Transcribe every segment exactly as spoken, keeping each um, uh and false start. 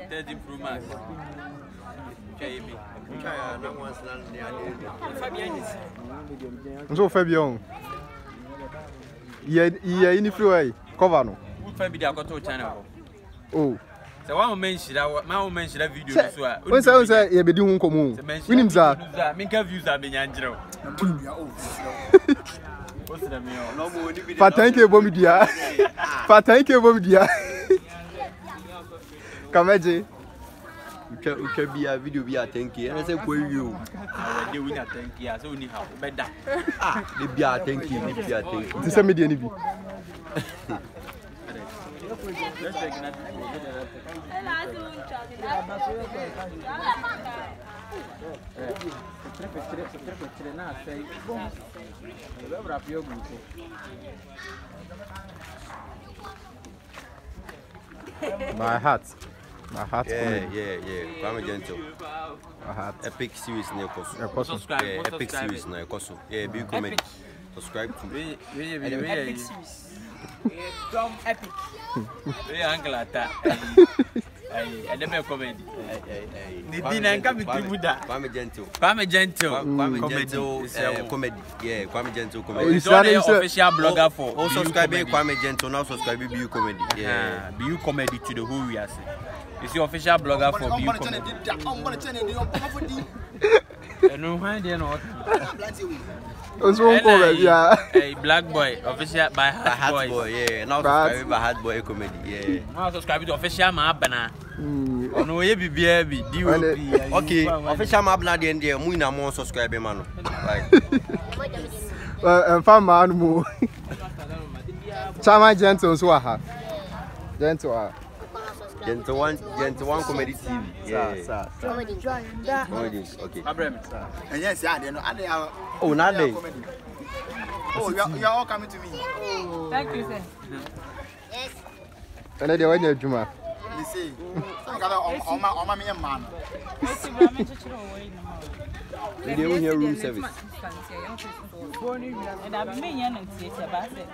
thirty Pro Max. So Fabian. Yeah, yeah, in the freeway. Cover no. Fabian got to channel. Oh. So one mention that my mention that video so. When say say you be di hun komo. We nim za. Me can views that be nyanjiro. Fa thank you bomi dia. Fa thank you bomi dia. Kamaje. Uke uke be a video be a thank you. And say ko you. Ah, dey win a thank you. So ni how better. Ah, dey be a thank you, dey be a thank you. Ti say me dia ni bi. My heart. My heart. Yeah, yeah, yeah. Kwame Gentle. My heart. Epic series na ekoso. Ekoso. Yeah, epic series na ekoso. Yeah, BEYOU comedy. Subscribe to me. Epic series. From epic. We uncle ata. Ay, I never comedy. Ni dina nka bitumuda. Kwame Gentle. Kwame Gentle. Kwame Gentle comedy. Yeah, Kwame Gentle comedy. He's the official blogger for. Also subscribe to Kwame Gentle. Now subscribe to BEYOU comedy. Yeah, BEYOU comedy to the whole we are saying. He's the official blogger for BEYOU comedy. No, why they not? Yeah. Hey, Black Boy, official by Hot Boy. Boy. Yeah, now subscribe to Hot Boy comedy. Yeah. Now subscribe to official Mabana. Oh no, you be baby. Okay, official Mabana the end there. We na more subscribe man. Like. Uh, and man mo. Chama Gentle so ha. Gentle ah. Gentle one, Gentle one comedy T V. Yeah. Sir, sir. Comedy. Comedy. Okay. Abraham. And yes, yeah, they know. Oh, not they. Oh, you are, you are all coming to me. Oh. Thank you, sir. Yes. And then they went there, Juma. You see, I'm gonna on my on my man. They don't hear room service. And I've been young and see about it.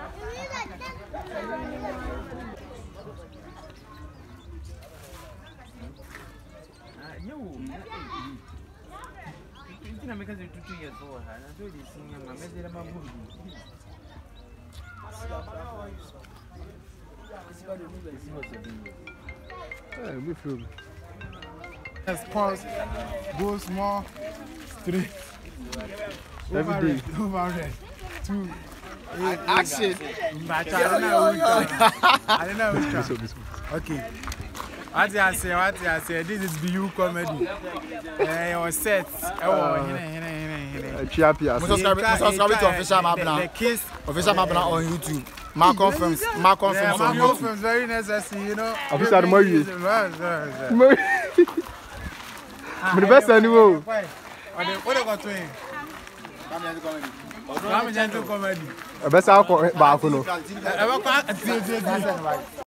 No. You know, because you're two years old, and I told you, senior, my message about movie. Yeah, we feel. Yes, pause. Go small. Three. Every day. Over it. Two. Action. But I don't know. I don't know. Okay. What I say, what I say, this is BEYOU comedy. Eh, on set. Oh, Chia Pia. Subscribe to official Mabna. The kiss Official Mabna on YouTube. Mark films. Mark films on YouTube. films very necessary, you know. Official Moyi. Moyi. But the best anyway. What they got to him? Kwame Gentle comedy. The best alcohol back no.